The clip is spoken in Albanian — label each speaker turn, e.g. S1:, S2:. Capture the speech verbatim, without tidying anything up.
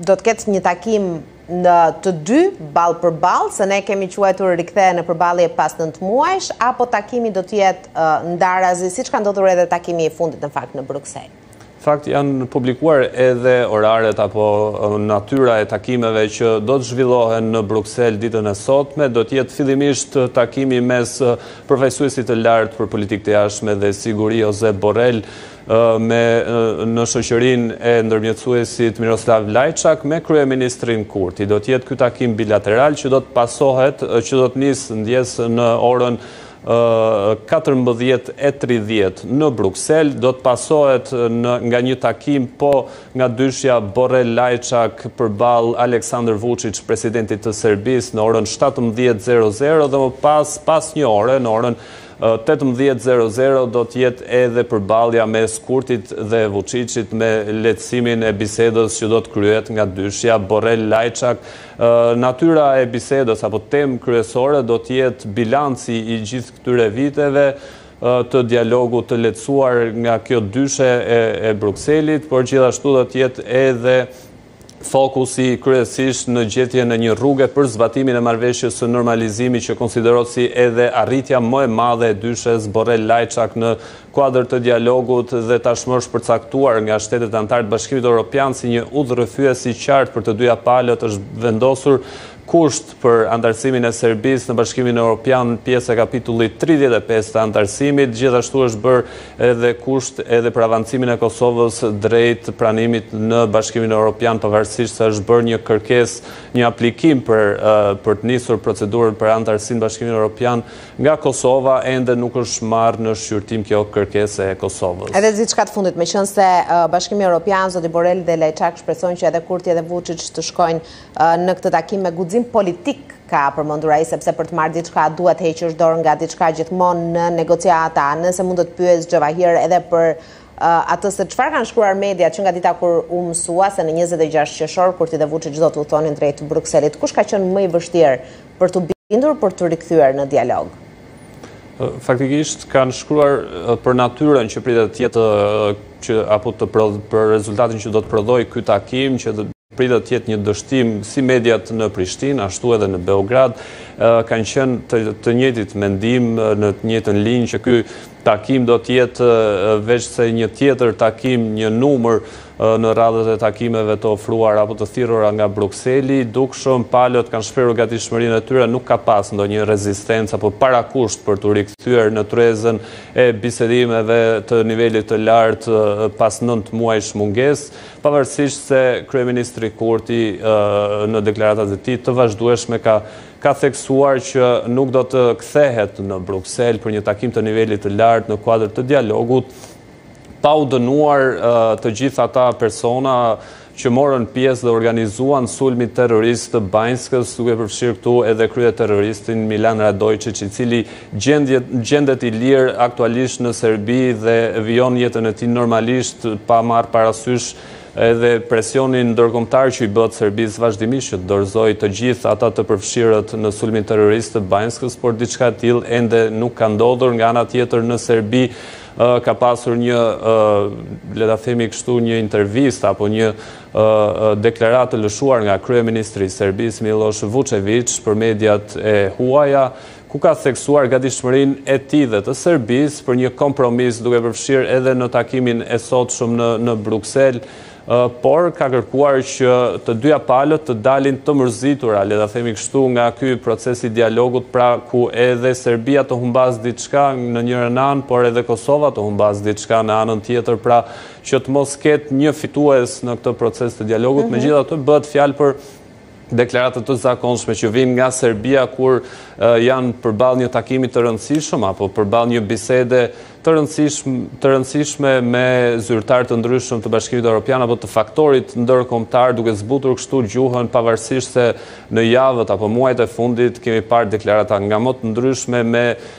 S1: do të ketë një takim në të dy ball për ball, se ne kemi quajtur rikthehje në përballje pas nëntë muajsh, apo takimi do të jetë uh, ndarazi, siç ka ndodhur edhe takimi i fundit në fakt në Bruksel?
S2: Fakt janë publikuar edhe oraret apo natyra e takimeve që do të zhvillohen në Bruksel ditën e sotme. Do të jetë fillimisht takimi mes përfaqësuesit të lartë për politikë të jashtme dhe siguri Josep Borrell me në shoqërinë e ndërmjetësuesit Miroslav Lajçak me kryeministrin Kurti. Do të jetë ky takim bilateral që do të pasohet, që do të nisë ndjes në orën katërmbëdhjetë e tridhjetë në Bruksel, do të pasohet në, nga një takim po nga dyshja Borrell Lajçak përballë Aleksandar Vučić, presidentit të Serbisë, në orën shtatëmbëdhjetë e zero dhe më pas pas një ore në orën tetëmbëdhjetë e zero do të jetë edhe përballja mes Kurtit dhe Vučićit me lehtësimin e bisedës që do të kryhet nga dyshja Borrell Lajçak. Natyra e bisedës apo temë kryesore do të jetë bilanci i gjithë këtyre viteve të dialogut të lehtësuar nga kjo dyshe e, e Brukselit, por gjithashtu do të jetë edhe fokusi kryesisht në gjetjen e një rruge për zbatimin e marrëveshjes së normalizimit që konsiderohet si edhe arritja më e madhe e dyshes Borrell Lajçak në kuadër të dialogut dhe tashmë është përcaktuar nga shtetet anëtar të Bashkimit Evropian si një udhërrëfyes i qartë për të dyja palët. Është vendosur kusht për antarësimin e Serbisë në Bashkimin Evropian, pjesë e kapitullit tridhjetë e pesë të antarësimit. Gjithashtu është bërë edhe kusht edhe për avancimin e Kosovës drejt pranimit në Bashkimin Evropian, pavarësisht se është bërë një kërkesë, një aplikim për uh, për të nisur procedurën për antarësinë në Bashkimin Evropian nga Kosova, ende nuk është marrë në shqyrtim kjo kërkesë e Kosovës.
S1: Edhe diçka të fundit, meqense uh, Bashkimi Evropian, zoti Borrell dhe Lajçak shpresojnë që edhe Kurti edhe Vučić të shkojnë uh, në këtë takim me guxim politik, ka përmendur ai, sepse për të marrë diçka duhet heqësh dorë nga diçka gjithmonë në negociata. Nëse mund të të pyes Xhavahir edhe për uh, atë se çfarë kanë shkruar mediat që nga dita kur u mësua se në njëzet e gjashtë qershor Kurti dhe Vučić do të udhtonin drejt Brukselit, kush ka qenë më i vështirë për të bindur për të rikthyer në dialog?
S2: Faktikisht kanë shkruar për natyrën që pritet të jetë që apo të për rezultatin që do të prodhoj ky takim, që pritet të jetë një dështim si mediat në Prishtinë, ashtu edhe në Beograd, kanë qenë të, të njëjtit mendim, në të njëjtën linjë që ky takim do të jetë veç se një tjetër takim, një numër në radhët e takimeve të ofruar apo të thirrura nga Brukseli. Dukshëm palët kanë shprehur gatishmërinë e tyre, nuk ka pas ndonjë rezistencë apo parakusht për të rikthyer në tryezën e bisedimeve të nivelit të lartë pas nëntë muajsh mungesë, pavarësisht se kryeministri Kurti në deklaratat e tij të vazhdueshme ka ka theksuar që nuk do të kthehet në Bruksel për një takim të nivelit të lartë në kuadër të dialogut, pa u dënuar uh, të gjithë ata persona që morën pjesë dhe organizuan sulmin terrorist të Banjskës, duke përfshirë këtu edhe kryeterroristin Milan Radojčić, i cili gjendet, gjendet i lirë aktualisht në Serbi dhe vijon jetën e tij normalisht pa marrë parasysh edhe presionin ndërkombëtar që i bëhet Serbisë vazhdimisht që të dorëzojë të gjithë ata të përfshirët në sulmin terrorist të Banjskës, por diçka e tillë ende nuk ka ndodhur. Nga ana tjetër në Serbi uh, ka pasur një, uh, le ta themi kështu, një intervistë apo një uh, deklaratë të lëshuar nga kryeministri i Serbisë Miloš Vučević për mediat e huaja, ku ka theksuar gatishmërinë e tij dhe të Serbisë për një kompromis, duke përfshirë edhe në takimin e sotshëm në, në Bruksel, Uh, por ka kërkuar që të dyja palët të dalin të mërzitura, le ta themi kështu, nga ky proces i dialogut, pra ku edhe Serbia të humbas diçka në njërin anë, por edhe Kosova të humbas diçka në anën tjetër, pra që të mos ketë një fitues në këtë proces të dialogut. Mm-hmm. Megjithatë bëhet fjalë për deklaratët të zakonshme që vijnë nga Serbia kur uh, janë përballë një takimi të rëndësishëm apo përballë një bisede të rëndësishme, të rëndësishme me zyrtar të ndryshëm të Bashkimit Evropian apo të faktorit ndërkombëtar, duke zbutur kështu gjuhën, pavarësisht se në javët apo muajt e fundit kemi parë deklarata nga më të ndryshme me